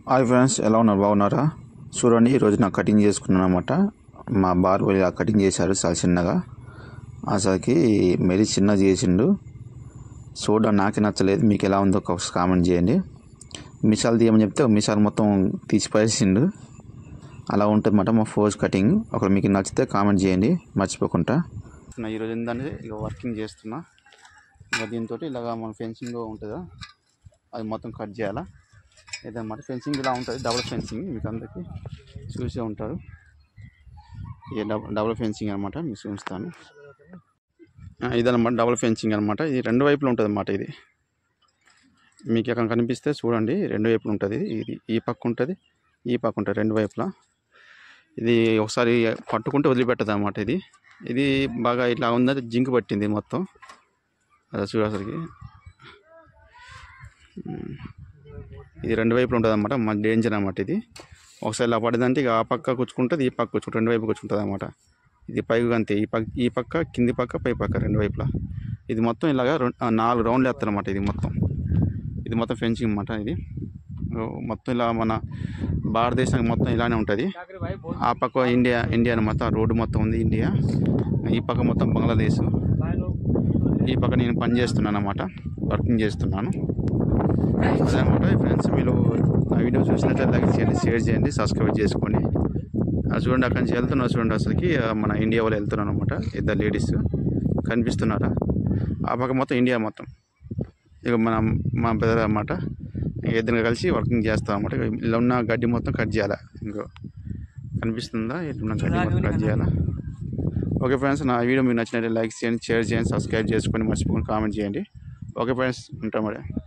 Hi friends, ఎలా ఉన్నారు? బాగున్నారా? చూడండి, ఈరోజు నాకు కటింగ్ చేసుకున్నాను అనమాట. మా బార్బర్ ఇలా కటింగ్ చేశారు చాలా చిన్నగా. అసలుకి మరీ చిన్నగా చేసిండు. చూడడం నాకే నచ్చలేదు. మీకు ఎలా ఉందో ఒక కామెంట్ చేయండి. మిసాలు తీయమని చెప్తే మిసాలు మొత్తం తీసి పడేసిండు. అలా ఉంటుంది అన్నమాట మా ఫోజ్ కటింగ్. ఒకవేళ మీకు నచ్చితే కామెంట్ చేయండి మర్చిపోకుండా. ఈరోజు ఏంటంటే ఇక వర్కింగ్ చేస్తున్నా. ఇక దీంతో ఇలాగా మన ఫెన్సింగ్ ఉంటుందా అది మొత్తం కట్ చేయాలా. ఇదన్నమాట ఫెన్సింగ్ ఇలా ఉంటుంది. డబుల్ ఫెన్సింగ్ మీకు అందరికీ చూసే ఉంటారు. ఇది డబుల్ ఫెన్సింగ్ అనమాట. మీకు చూపిస్తాను. ఇదన్నమాట డబుల్ ఫెన్సింగ్ అనమాట. ఇది రెండు వైపులు ఉంటుంది అన్నమాట. ఇది మీకు ఎక్కడ కనిపిస్తే చూడండి, రెండు వైపులు ఉంటుంది. ఇది ఈ పక్క ఉంటుంది, ఈ పక్క ఉంటుంది, రెండు వైపులా. ఇది ఒకసారి పట్టుకుంటే వదిలిపెట్టదు అనమాట. ఇది బాగా ఇట్లా ఉందంటే జింక్ పట్టింది మొత్తం. అదే చూడసరికి ఇది రెండు వైపులు ఉంటుంది అనమాట. మన డేంజర్ అనమాట. ఇది ఒకసారి ఇలా పడదంటే ఇక ఆ పక్క కూర్చుకుంటుంది, ఈ పక్క కూర్చుంటుంది, రెండు వైపు కూర్చుంటుంది అనమాట. ఇది పైకి అంతే, ఈ పక్క కింది పక్క పై పక్క రెండు వైపులా. ఇది మొత్తం ఇలాగా 4 రౌండ్లు వేస్తారు అనమాట. ఇది మొత్తం ఫెన్సింగ్ అనమాట. ఇది మొత్తం ఇలా మన భారతదేశానికి మొత్తం ఇలానే ఉంటుంది. ఆ పక్క ఇండియా అనమాట. రోడ్డు మొత్తం ఉంది ఇండియా. ఈ పక్క మొత్తం బంగ్లాదేశ్. ఈ పక్క నేను పని చేస్తున్నాను అన్నమాట, వర్కింగ్ చేస్తున్నాను. అదనమాట ఫ్రెండ్స్. మీరు నా వీడియో చూసినట్లయితే లైక్ చేయండి, షేర్ చేయండి, సబ్స్క్రైబ్ చేసుకోండి. చూడండి, అక్కడి నుంచి వెళ్తున్నారు చూడండి. అసలుకి మన ఇండియా వాళ్ళు వెళ్తున్నాను అనమాట. ఇద్దరు లేడీస్ కనిపిస్తున్నారా? ఆ పక్క మొత్తం ఇండియా మొత్తం. ఇక మా బ్రదర్ అన్నమాట. ఇద్దరు కలిసి వర్కింగ్ చేస్తాం అన్నమాట. ఇలా ఉన్న గడ్డి మొత్తం కట్ చేయాలా. ఇంకో కనిపిస్తుందా? ఇట్లా గడ్డి మొత్తం కట్ చేయాలా. ఓకే ఫ్రెండ్స్, నా వీడియో మీకు నచ్చినట్లయితే లైక్ చేయండి, షేర్ చేయండి, సబ్స్క్రైబ్ చేసుకొని మర్చిపోకుండా కామెంట్ చేయండి. ఓకే ఫ్రెండ్స్, ఉంటాం మరి.